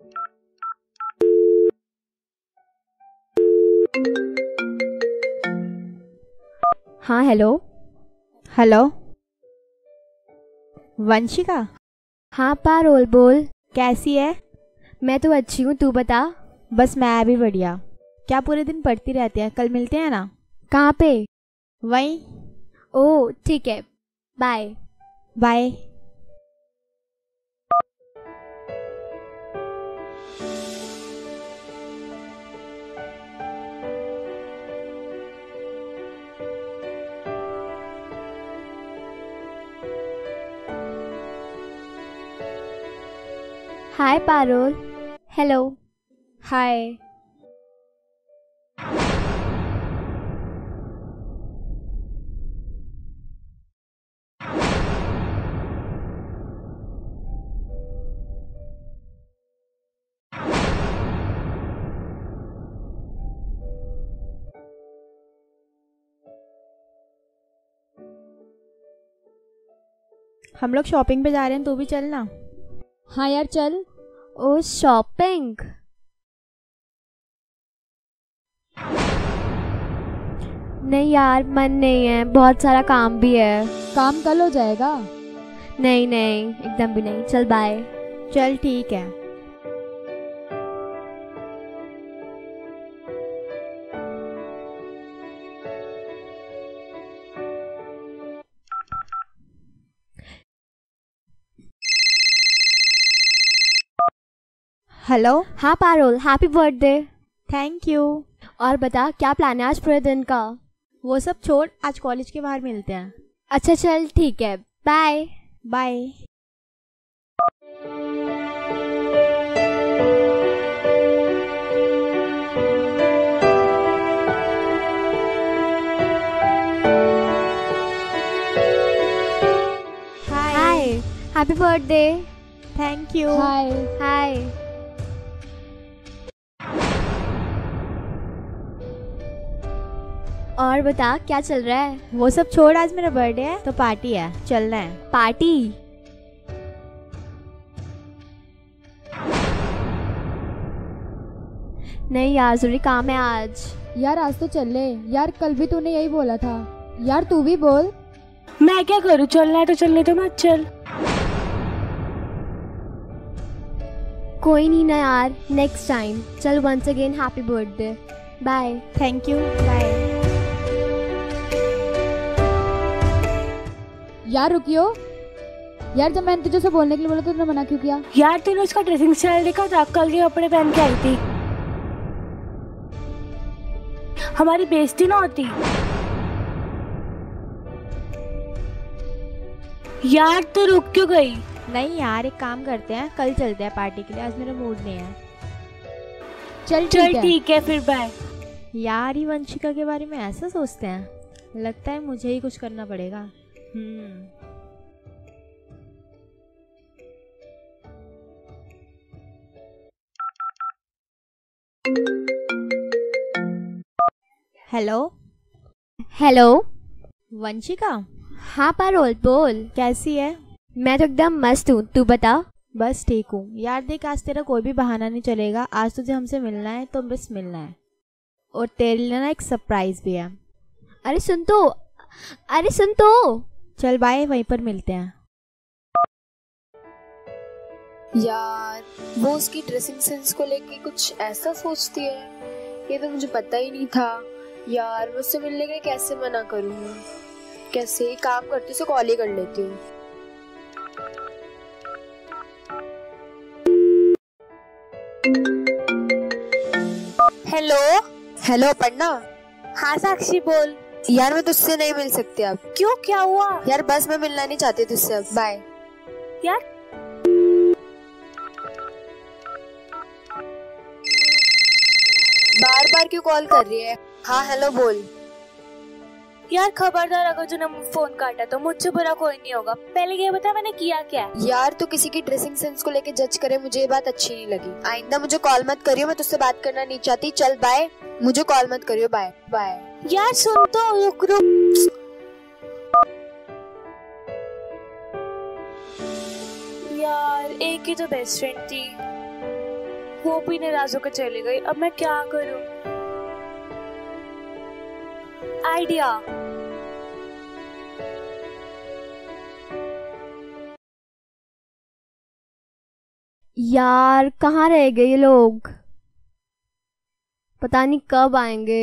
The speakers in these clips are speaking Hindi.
हाँ हेलो। हेलो वंशिका, हाँ पारोल बोल। कैसी है? मैं तो अच्छी हूँ, तू बता। बस मैं भी बढ़िया। क्या पूरे दिन पढ़ती रहती है? कल मिलते हैं ना? कहाँ पे? वहीं। ओह ठीक है, bye. Bye. Hi Parol. Hello. Hi. हम लोग शॉपिंग पे जा रहे हैं, तू भी चलना। हाँ यार चल। ओ शॉपिंग। नहीं यार मन नहीं है, बहुत सारा काम भी है। काम कल हो जाएगा। नहीं नहीं एकदम भी नहीं, चल बाय। चल ठीक है। हेलो। हाँ Parol, happy birthday. Thank you. और बता क्या प्लान है आज पूरे दिन का? वो सब छोड़, आज कॉलेज के बाहर मिलते हैं। अच्छा चल ठीक है, bye. Bye. Hi, happy birthday. Thank you. Hi. Hi. और बता क्या चल रहा है? वो सब छोड़, आज मेरा बर्थडे है तो पार्टी है, चलना है। पार्टी? नहीं यार जरूरी काम है आज। यार आज तो चल ले यार, कल भी तूने यही बोला था। यार तू भी बोल। मैं क्या करूँ, चलना है तो चलने तो मत चल। कोई नहीं ना यार, नेक्स्ट टाइम चल। Once again happy birthday. Bye. Thank you. Bye. यार रुकियो। यार जब मैंने तुझे से बोलने के लिए बोला तो तूने मना क्यों किया? यार तूने उसका ड्रेसिंग स्टाइल देखा था? कल के कपड़े पहन के आई थी। हमारी बेइज्जती ना होती। यार तू रुक क्यों गई? नहीं यार, एक काम करते हैं, कल चलते हैं पार्टी के लिए, आज मेरा मूड नहीं है। चल चल ठीक है फिर, बाय। यार ये वंशिका के बारे में ऐसा सोचते हैं, लगता है मुझे ही कुछ करना पड़ेगा। हेलो। हेलो। वंशिका, हाँ पारोल बोल। कैसी है? मैं तो एकदम मस्त हूँ, तू बता। बस ठीक हूँ। यार देख, आज तेरा कोई भी बहाना नहीं चलेगा, आज तुझे हमसे मिलना है तो बस मिलना है। और तेरे लिए ना एक सरप्राइज भी है। अरे सुन तो, अरे सुन तो। चल बाय, वहीं पर मिलते हैं। यार वो उसकी ड्रेसिंग सेंस को लेके कुछ ऐसा सोचती है, ये तो मुझे पता ही नहीं था। यार मुझसे मिलने के लिए कैसे मना करूँ मैं? कैसे ही काम करती हूँ, उसे कॉल ही कर लेती हूँ। हेलो। हेलो पन्ना। हाँ साक्षी बोल। यार मैं तुझसे नहीं मिल सकती अब। क्यों, क्या हुआ? यार बस मैं मिलना नहीं चाहती तुझसे अब, बाय। यार बार बार क्यों कॉल कर रही है? हाँ हेलो बोल। यार खबरदार, अगर तूने फोन काटा तो मुझसे बुरा कोई नहीं होगा। पहले ये बता मैंने किया क्या? यार तू किसी की ड्रेसिंग सेंस को लेके जज करे, मुझे ये बात अच्छी नहीं लगी। आइंदा मुझे कॉल मत करियो, मैं तुझसे बात करना नहीं चाहती। चल बाय, मुझे कॉल मत करियो, बाय बाय। यार सुन तो, रुक रुक। यार एक ही तो बेस्ट फ्रेंड थी। वो भी नाराज होकर चली गई। अब मैं क्या करूं? आइडिया। यार कहाँ रह गए ये लोग, पता नहीं कब आएंगे।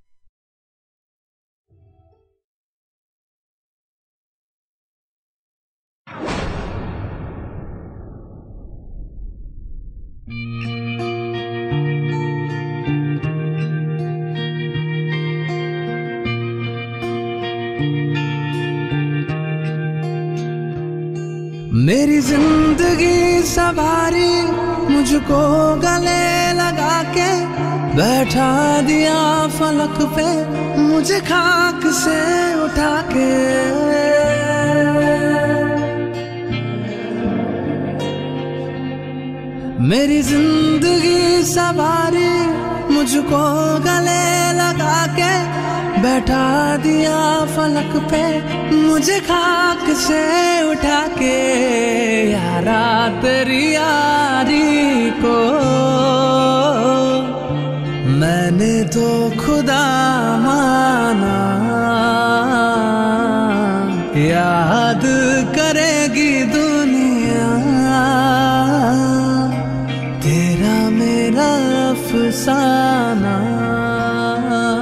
मेरी जिंदगी सवारी मुझको गले लगा के बैठा दिया फलक पे मुझे खाक से उठा के। मेरी जिंदगी सवारी मुझको गले लगा के बैठा दिया फलक पे मुझे खाक से उठा के। यारा तेरी यारी को मैंने तो खुदा माना, याद करेगी दुनिया तेरा मेरा अफसाना।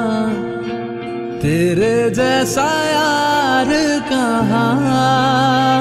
तेरे जैसा यार कहाँ